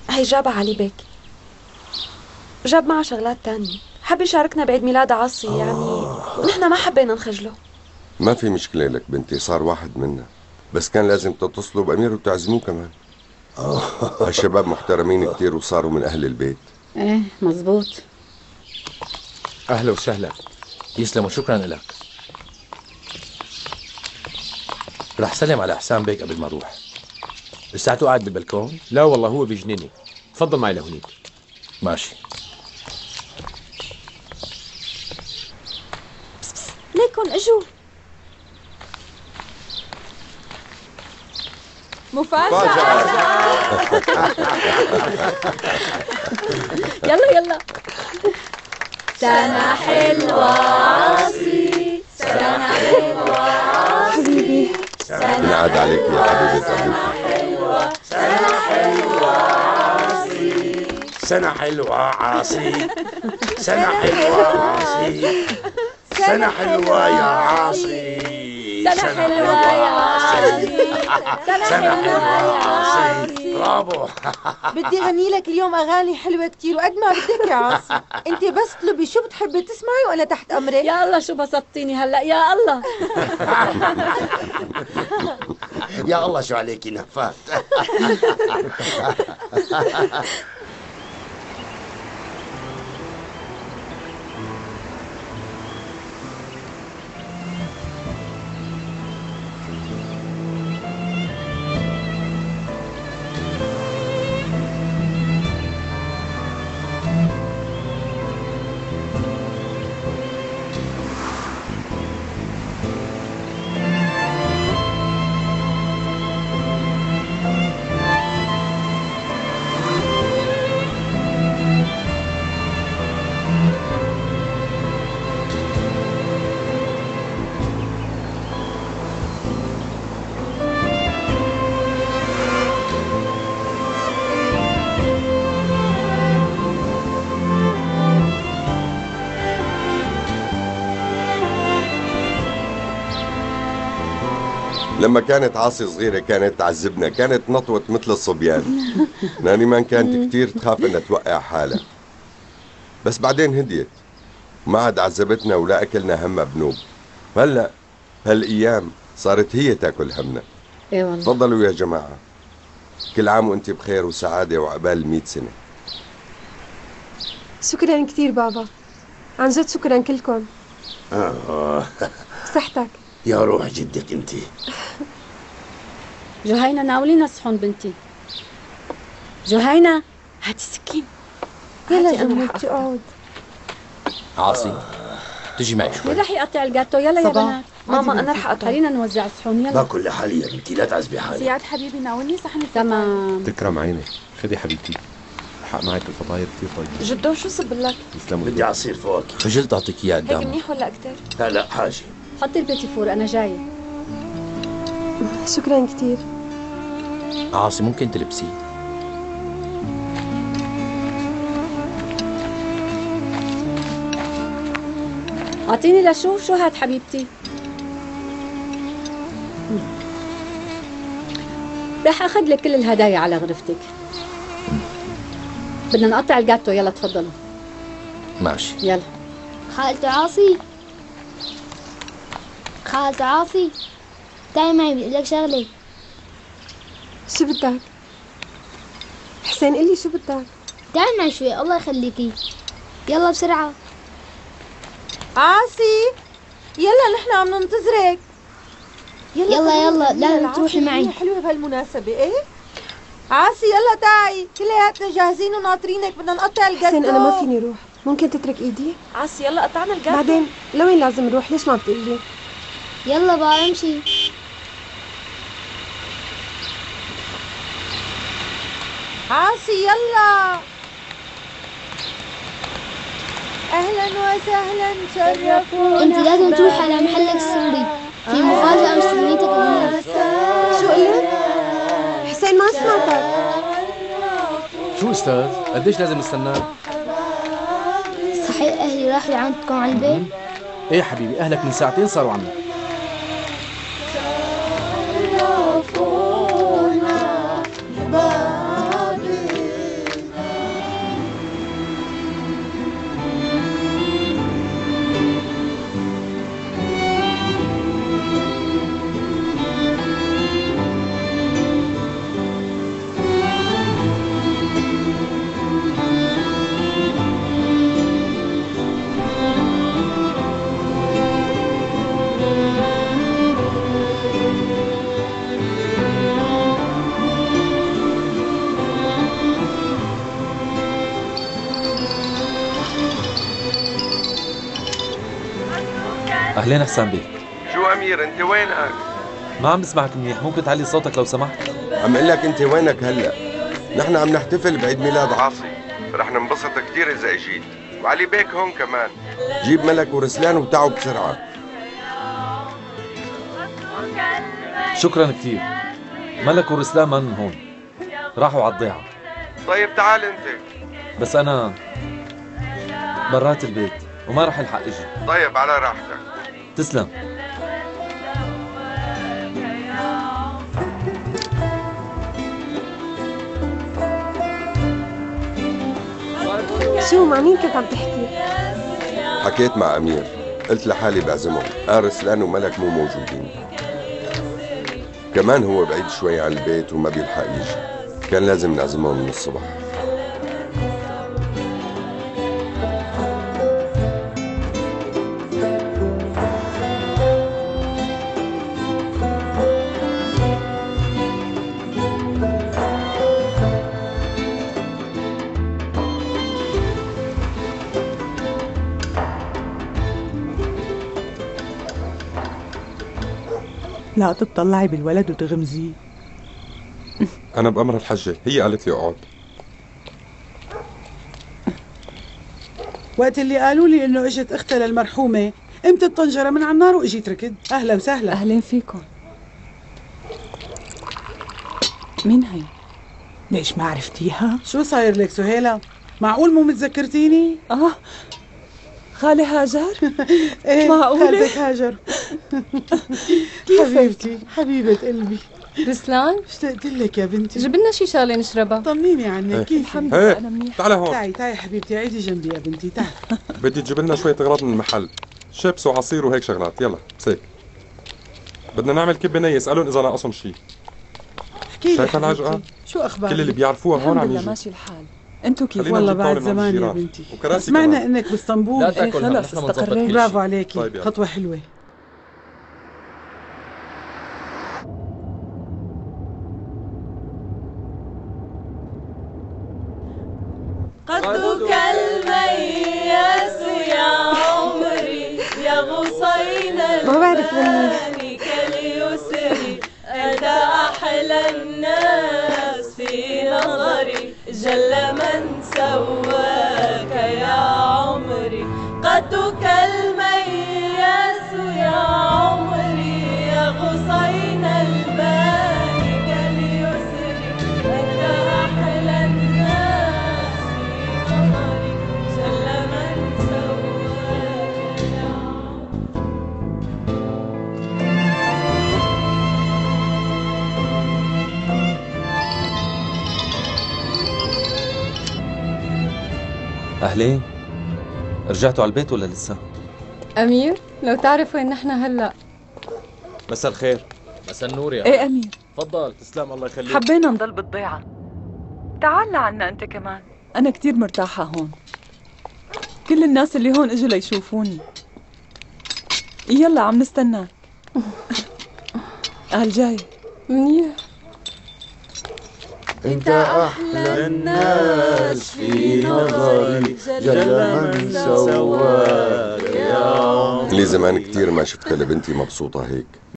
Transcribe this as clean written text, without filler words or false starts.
هي جابها علي بيك، جاب معها شغلات تانية، حب يشاركنا بعيد ميلاد عاصي يعني، ونحن ما حبينا نخجله. ما في مشكلة لك بنتي، صار واحد منا، بس كان لازم تتصلوا بأمير وتعزموه كمان. هالشباب محترمين كتير وصاروا من أهل البيت. ايه مزبوط. أهلا وسهلا. يسلم، شكرا لك. رح سلم على حسام بيك قبل ما اروح. لساته قاعد بالبلكون؟ لا والله هو بجنيني. تفضل معي لهونيك. ماشي. ليكن اجوا. مفاجأة. يلا يلا. سنة حلوة عاصي، سنة حلوة عاصي، ينعاد عليك يا حبيبة أبوك. سنة حلوة عاصي، سنة حلوة عاصي، سنة حلوة عاصي، سنة حلوة يا عاصي، سنة حلوة يا عاصي، سنة حلوة يا عاصي. برافو. بدي غني لك اليوم اغاني حلوه كتير وقد ما بدك يا عاصي. انت بس طلبي شو بتحبي تسمعي وانا تحت امرك. يا الله شو بسطتيني هلا يا الله. يا الله شو عليكي نفات. لما كانت عاصي صغيرة كانت تعذبنا، كانت نطوة مثل الصبيان. نانيمان كانت كتير تخاف انها توقع حالها، بس بعدين هديت، ما عاد عذبتنا ولا اكلنا همها بنوب. هلا هالايام صارت هي تاكل همنا. ايه والله. تفضلوا يا جماعة، كل عام وانت بخير وسعادة وعقبال 100 سنة. شكرا كثير بابا، عن جد شكرا كلكم. صحتك. يا روح جدك انت. جهينة ناولينا الصحون بنتي. جهينة هاتي السكين. يلا جميلتي اقعد. عاصي تجي معي شوي. مين رح يقطع الجاتو؟ يلا يا بنات. ماما انا رح اقطع. خلينا نوزع الصحون يلا. باكل لحالي يا بنتي، لا تعذبي حالك. زياد حبيبي ناولني صحن. تمام. تكرم عينك. خدي حبيبتي، حق معك الفطاير كثير طيبة. جدو شو صب لك؟ تسلموا. بدي عصير فواكه. خجلت اعطيك اياه هيك قدام. منيح ولا اكثر؟ لا لا حاجة. حطي البيتي فور انا جاية. شكرا كثير. عاصي ممكن تلبسي؟ اعطيني لشوف شو هاد حبيبتي. رح اخذ لك كل الهدايا على غرفتك. بدنا نقطع الجاتو، يلا تفضلوا. ماشي يلا. خالته عاصي، خالته عاصي، تعي معي بدي لك شغله. شو بدك؟ حسين قلي شو بدك؟ تعي معي شوي الله يخليكي، يلا بسرعه. عاصي يلا نحن عم ننتظرك. يلا لازم تروحي معي. حلوه بهالمناسبه. ايه عاصي يلا تعي، كلياتنا جاهزين وناطرينك، بدنا نقطع الجاتو. حسين انا ما فيني روح، ممكن تترك ايدي؟ عاصي يلا قطعنا الجاتو. بعدين لوين لازم نروح؟ ليش ما بتقلي؟ يلا بقى امشي. عاصي يلا. اهلا وسهلا شرفونا. انت لازم تروحي على محلك السوري، في مفاجأة مستنيتك هناك. شو قلت؟ حسين ما سمعتك. شو استاذ؟ قديش لازم نستناك؟ صحيح اهلي راحوا لعندكم على البيت؟ ايه حبيبي، اهلك من ساعتين صاروا عنا. أهلين حسام بيه. شو أمير أنت وينك؟ ما عم بسمعك منيح، ممكن تعلي صوتك لو سمحت؟ عم اقول لك أنت وينك هلا؟ نحن عم نحتفل بعيد ميلاد عاصي، رح ننبسط كثير إذا اجيت، وعلي بيك هون كمان. جيب ملك ورسلان وتعوا بسرعة. شكرا كثير. ملك ورسلان من هون، راحوا على الضيعة. طيب تعال أنت. بس أنا برات البيت وما رح الحق اجي. طيب على راحتك. تسلم. شو مع مين كنت عم تحكي؟ حكيت مع أمير، قلت لحالي بعزمهم، رسلان وملك مو موجودين. كمان هو بعيد شوي عن البيت وما بيلحق يجي، كان لازم نعزمهم من الصبح. لا تطلعي بالولد وتغمزيه. أنا بأمر الحجة، هي قالت لي أقعد. وقت اللي قالوا لي إنه إجت أختها للمرحومة قمت الطنجرة من على النار وإجيت ركض. أهلا وسهلا. أهلين فيكم. مين هي؟ ليش ما عرفتيها؟ شو صاير لك سهيلة؟ معقول مو متذكرتيني؟ خالي هاجر؟ ايه معقولة؟ خالتك هاجر. حبيبتي حبيبة قلبي. رسلان؟ اشتقت لك يا بنتي. جيب لنا شي شغلة نشربها. طمنيني عنك. ايه. كيف؟ الحمد لله أنا منيح. تعال هون. تعي حبيبتي، عيدي جنبي يا بنتي تعي. بدي تجيب لنا شوية أغراض من المحل، شيبس وعصير وهيك شغلات. يلا بس هيك. بدنا نعمل كبة نية، اسألهم إذا ناقصهم شي. احكي لي شايفة حبيبتي. العجقة؟ شو أخبارك؟ كل اللي بيعرفوها هون عم الحمد لله يجوا. ماشي الحال. انتو كيف؟ خلينا والله نجيب بعد طاولة من زمان يا الجيران. بنتي. وكراسي سمعنا كمان. انك باسطنبول. لا تاكل خلص نحن بنظبط استقريت. كل برافو شيء. عليكي. طيب يلا. خطوة حلوة. قدك المياس يا عمري يا غصين ما بعرف الماني كاليسري أنت أحلى الناس في نظري جل من سواك يا عمري قدك المياس يا عمري يا غصين الباني كاليسري أنت أحلى الناس في نظري جل من سواك يا عمري. أهلين. رجعتوا على البيت ولا لسه؟ أمير لو تعرف وين نحن هلا. مساء الخير. مساء النور يا ايه أمير، تفضل. تسلم الله يخليك. حبينا نضل بالضيعة. تعال لعنا أنت كمان. أنا كتير مرتاحة هون. كل الناس اللي هون اجوا ليشوفوني. يلا عم نستناك. قال جاي. منيح. انت احلى الناس في نظري جل من سواك يا عمري. لي زمان كتير ما شفتها لبنتي مبسوطة هيك.